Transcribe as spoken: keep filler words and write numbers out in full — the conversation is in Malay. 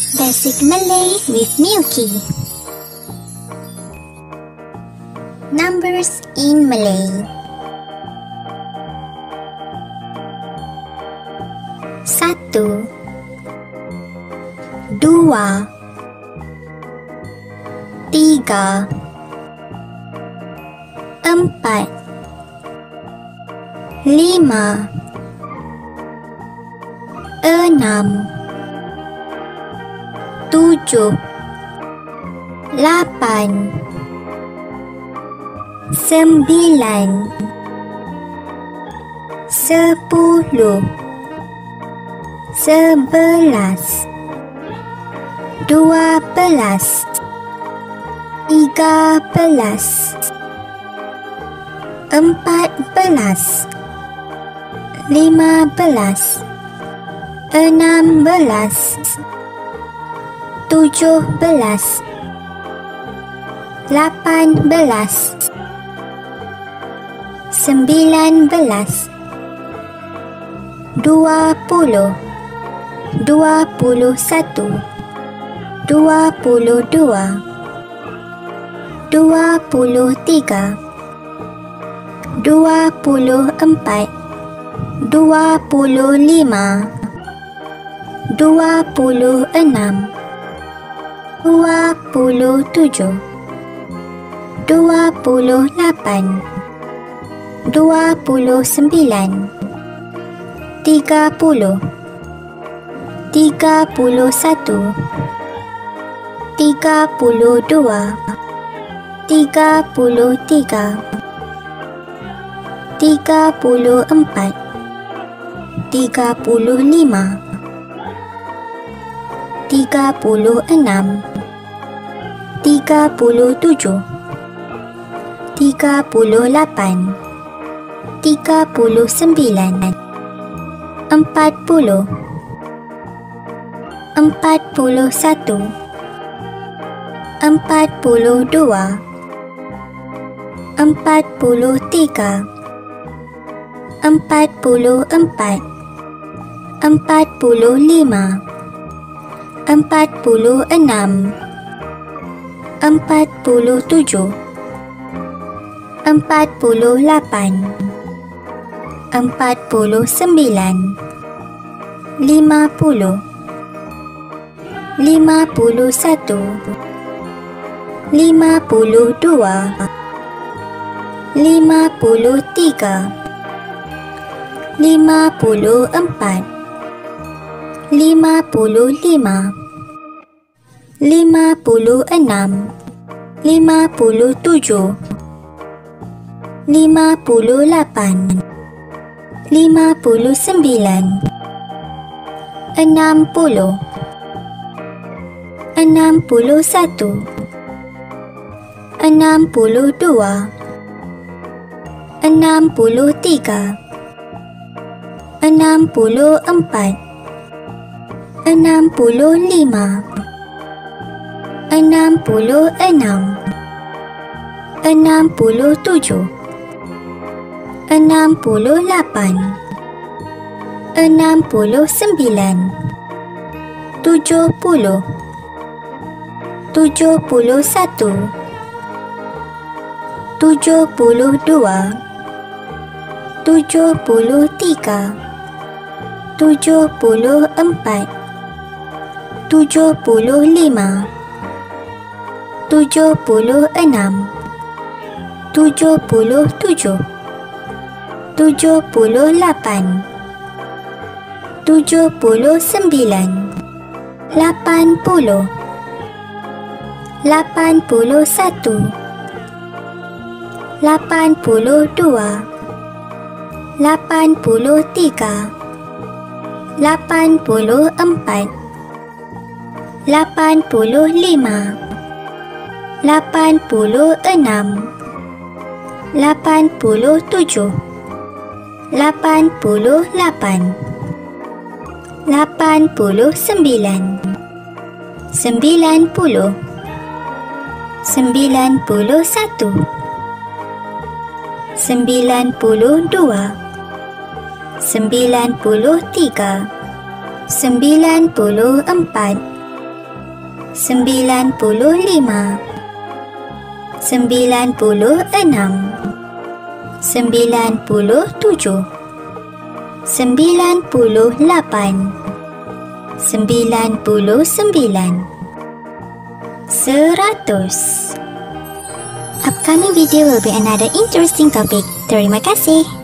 Basic Malay with Milky. Numbers in Malay. Satu, dua, tiga, empat, lima, enam, tujuh, lapan, sembilan, sepuluh, sebelas, dua belas, tiga belas, empat belas, lima belas, enam belas, tujuh belas, lapan belas, sembilan belas, dua puluh, dua puluh satu, dua puluh dua, dua puluh tiga, dua puluh empat, dua puluh lima, dua puluh enam, dua puluh tujuh, dua puluh lapan, dua puluh sembilan, tiga puluh, tiga puluh satu, tiga puluh dua, tiga puluh tiga, tiga puluh empat, tiga puluh lima, tiga puluh enam, tiga puluh tujuh, tiga puluh lapan, tiga puluh sembilan, empat puluh, empat puluh satu, empat puluh dua, empat puluh tiga, empat puluh empat, empat puluh lima, empat puluh enam, empat puluh tujuh, empat puluh lapan, empat puluh sembilan, lima puluh, lima puluh satu, lima puluh dua, lima puluh tiga, lima puluh empat, lima puluh lima, lima puluh enam, lima puluh tujuh, lima puluh lapan, lima puluh sembilan, enam puluh, enam puluh satu, enam puluh dua, enam puluh tiga, enam puluh empat, enam puluh lima, enam puluh enam, enam puluh tujuh, enam puluh lapan, enam puluh sembilan, tujuh puluh, tujuh puluh satu, tujuh puluh dua, tujuh puluh tiga, tujuh puluh empat, tujuh puluh lima, tujuh puluh enam, tujuh puluh tujuh, tujuh puluh lapan, tujuh puluh sembilan, lapan puluh, lapan puluh satu, lapan puluh dua, lapan puluh tiga, lapan puluh empat, lapan puluh lima, lapan puluh enam, lapan puluh tujuh, lapan puluh lapan, lapan puluh sembilan, sembilan puluh, sembilan puluh satu, sembilan puluh dua, sembilan puluh tiga, sembilan puluh empat, sembilan puluh lima, sembilan puluh enam, sembilan puluh tujuh, sembilan puluh lapan, sembilan puluh sembilan, seratus. Upcoming video will be another interesting topic. Terima kasih.